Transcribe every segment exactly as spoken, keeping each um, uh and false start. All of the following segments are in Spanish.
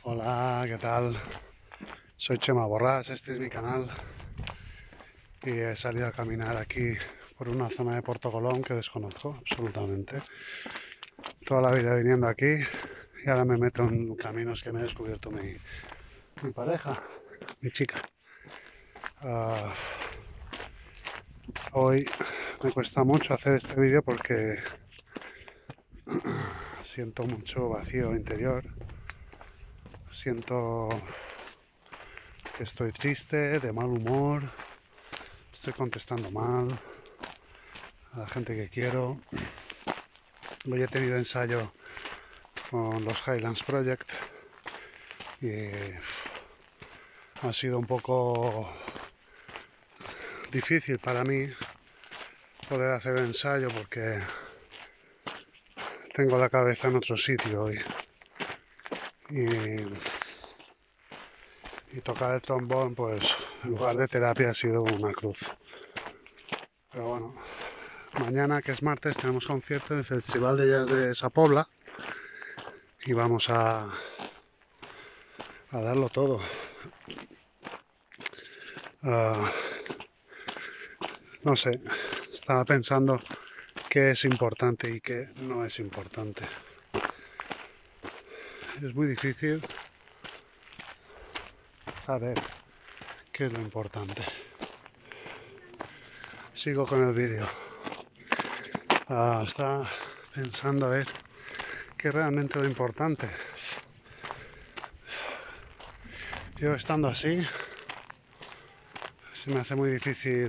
Hola, ¿qué tal? Soy Chema Borrás, este es mi canal y he salido a caminar aquí por una zona de Puerto Colón que desconozco absolutamente. Toda la vida viniendo aquí y ahora me meto en caminos que me he descubierto mi, mi pareja, mi chica. Ah, hoy me cuesta mucho hacer este vídeo porque siento mucho vacío interior. Siento que estoy triste, de mal humor, estoy contestando mal a la gente que quiero. Hoy he tenido ensayo con los Highlands Project y ha sido un poco difícil para mí poder hacer el ensayo porque tengo la cabeza en otro sitio hoy. Y, y tocar el trombón, pues en lugar de terapia ha sido una cruz. Pero bueno, mañana que es martes tenemos concierto en el Festival de Jazz de Sa Pobla y vamos a, a darlo todo. Uh, no sé, estaba pensando qué es importante y qué no es importante. Es muy difícil saber qué es lo importante. Sigo con el vídeo. Uh, estaba pensando a ver qué es realmente lo importante. Yo estando así, se me hace muy difícil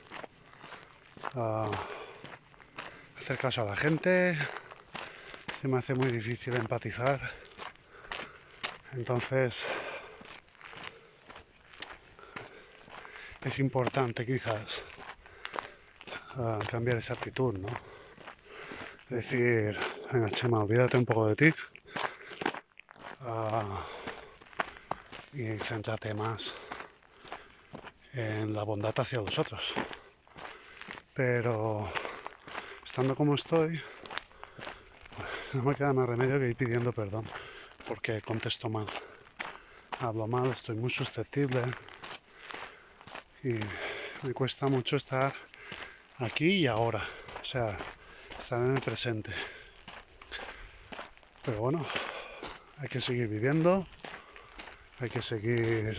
uh, hacer caso a la gente, se me hace muy difícil empatizar. Entonces, es importante quizás uh, cambiar esa actitud, ¿no? Decir, venga Chema, olvídate un poco de ti uh, y céntrate más en la bondad hacia los otros. Pero estando como estoy, no me queda más remedio que ir pidiendo perdón porque contesto mal, hablo mal, estoy muy susceptible y me cuesta mucho estar aquí y ahora, o sea, estar en el presente. Pero bueno, hay que seguir viviendo, hay que seguir,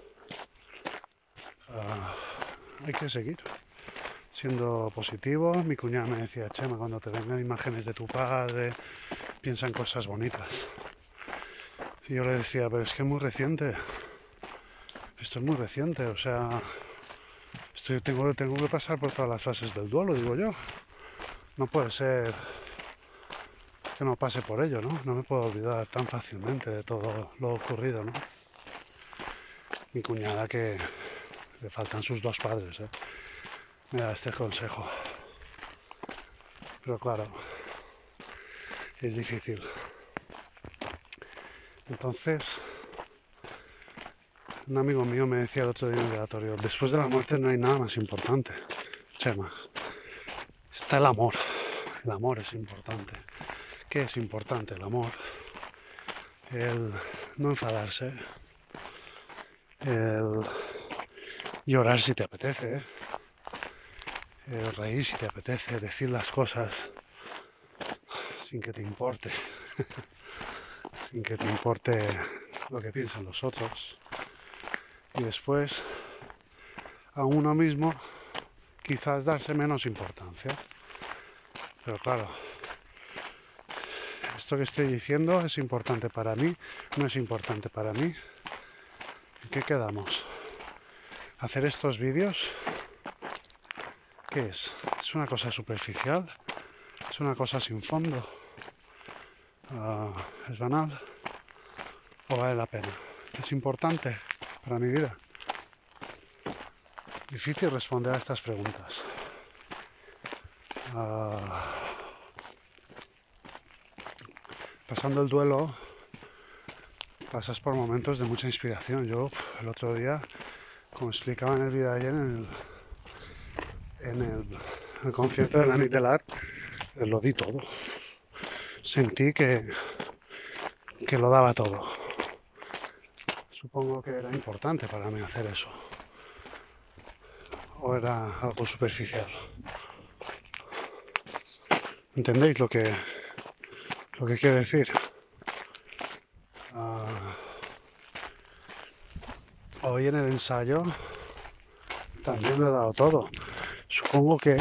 uh, hay que seguir siendo positivo. Mi cuñada me decía, Chema, cuando te vengan imágenes de tu padre, piensa en cosas bonitas. Y yo le decía, pero es que es muy reciente, esto es muy reciente, o sea, estoy, tengo, tengo que pasar por todas las fases del duelo, digo yo. No puede ser que no pase por ello, ¿no? No me puedo olvidar tan fácilmente de todo lo ocurrido, ¿no? Mi cuñada, que le faltan sus dos padres, ¿eh? Me da este consejo. Pero claro, es difícil. Entonces, un amigo mío me decía el otro día en el oratorio, después de la muerte no hay nada más importante. Chema, está el amor. El amor es importante. ¿Qué es importante? El amor. El no enfadarse. El llorar si te apetece. ¿eh? El reír si te apetece. Decir las cosas sin que te importe. sin que te importe lo que piensan los otros. Y después, a uno mismo, quizás darse menos importancia. Pero claro, esto que estoy diciendo es importante para mí, no es importante para mí. ¿En qué quedamos? ¿Hacer estos vídeos? ¿Qué es? ¿Es una cosa superficial? ¿Es una cosa sin fondo? Uh, ¿Es banal? ¿O vale la pena? ¿Es importante para mi vida? Difícil responder a estas preguntas. Uh, pasando el duelo, pasas por momentos de mucha inspiración. Yo el otro día, como explicaba en el vídeo de ayer, en el, en el, el concierto de la Nit del Art, lo di todo. Sentí que, que lo daba todo. Supongo que era importante para mí hacer eso. O era algo superficial. ¿Entendéis lo que, lo que quiero decir? Uh, hoy en el ensayo también lo he dado todo. Supongo que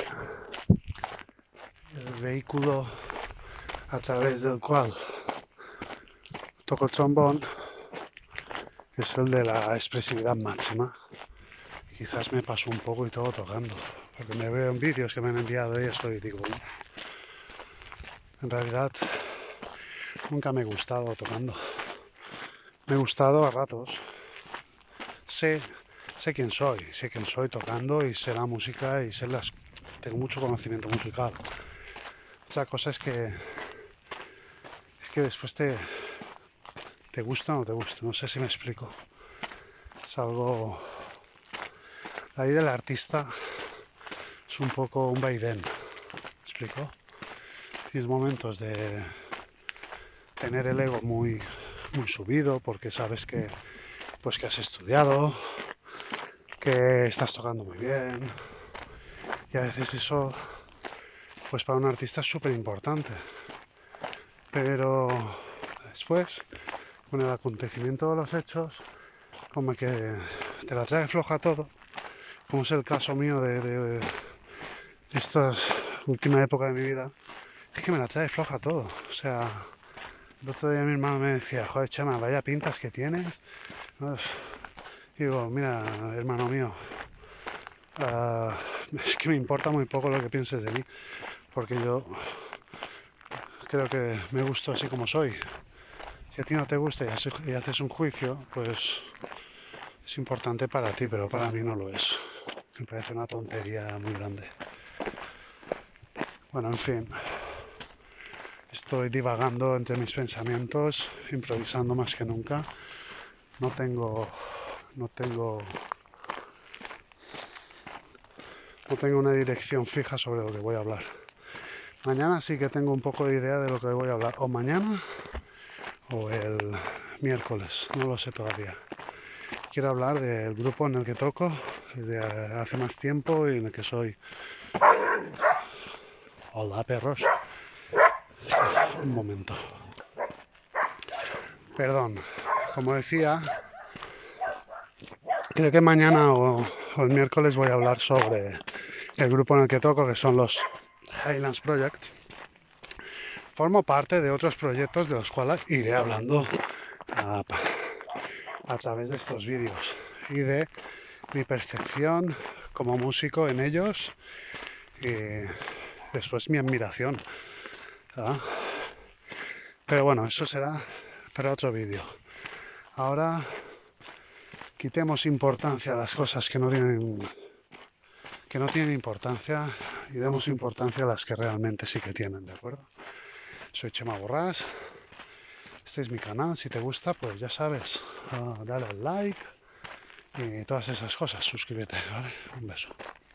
el vehículo a través del cual toco el trombón es el de la expresividad máxima. Quizás me paso un poco y todo tocando, porque me veo en vídeos que me han enviado y eso y digo, uff, en realidad nunca me he gustado tocando. Me he gustado a ratos. Sé, sé quién soy, sé quién soy tocando y sé la música y sé las... tengo mucho conocimiento musical. Otra cosa es que es que después te te gusta o no te gusta, no sé si me explico. Es algo... La vida del artista es un poco un vaivén, ¿me explico? Tienes momentos de tener el ego muy, muy subido porque sabes que, pues que has estudiado, que estás tocando muy bien, y a veces eso, pues para un artista es súper importante. Pero después, con el acontecimiento de los hechos, como que te la trae floja todo, como es el caso mío de, de, de esta última época de mi vida, es que me la trae floja todo. O sea, el otro día mi hermano me decía, joder, Chema, vaya pintas que tienes. Uf. Digo, mira, hermano mío, uh, es que me importa muy poco lo que pienses de mí, porque yo creo que me gusto así como soy. Si a ti no te gusta y haces un juicio, pues es importante para ti, pero para mí no lo es. Me parece una tontería muy grande. Bueno, en fin. Estoy divagando entre mis pensamientos, improvisando más que nunca. No tengo... No tengo... No tengo una dirección fija sobre lo que voy a hablar. Mañana sí que tengo un poco de idea de lo que voy a hablar. O mañana o el miércoles. No lo sé todavía. Quiero hablar del grupo en el que toco desde hace más tiempo y en el que soy... Hola, perros. Un momento. Perdón. Como decía, creo que mañana o, o el miércoles voy a hablar sobre el grupo en el que toco, que son los Highlands Project. Formo parte de otros proyectos de los cuales iré hablando a, a través de estos vídeos y de mi percepción como músico en ellos y después mi admiración. ¿Ah? Pero bueno, eso será para otro vídeo. Ahora quitemos importancia a las cosas que no tienen que no tienen importancia y demos importancia a las que realmente sí que tienen, ¿de acuerdo? Soy Chema Borràs, este es mi canal, si te gusta pues ya sabes, uh, dale al like y todas esas cosas, suscríbete, ¿vale? Un beso.